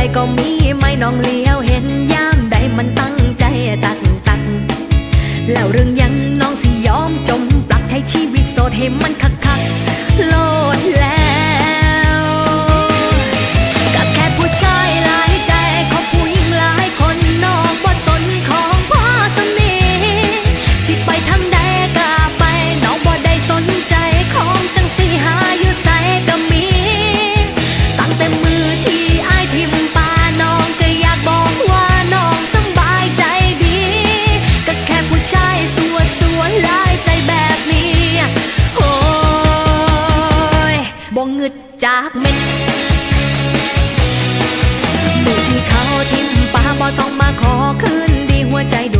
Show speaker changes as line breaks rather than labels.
ก็มีไม่น้องเลี้ยวเห็นย่ามใดมันตั้งใจตักแล้วเรื่องยังน้องสิยอมจมปลักใช้ชีวิตโสดให้มันคักโลดแล้วกับแค่ผู้ชายหลายใจของผู้หญิงหลายคนน้องบ่สนของพ่อสนิทสิไปทางใดก็ไปน้องบ่ได้สนใจของจังสิหาอยู่ใส่ก็มีตั้งแต่มือที่อ้ายทิมป่าน้องก็อยากบอกว่าน้องสบายใจดีก็แค่ผู้ชายสัวหลายใจแบบนี้โอ้ยบ่งึดจากเม็ดมือที่เขาทิมป่าบ่ต้องมาขอคืนดีหัวใจด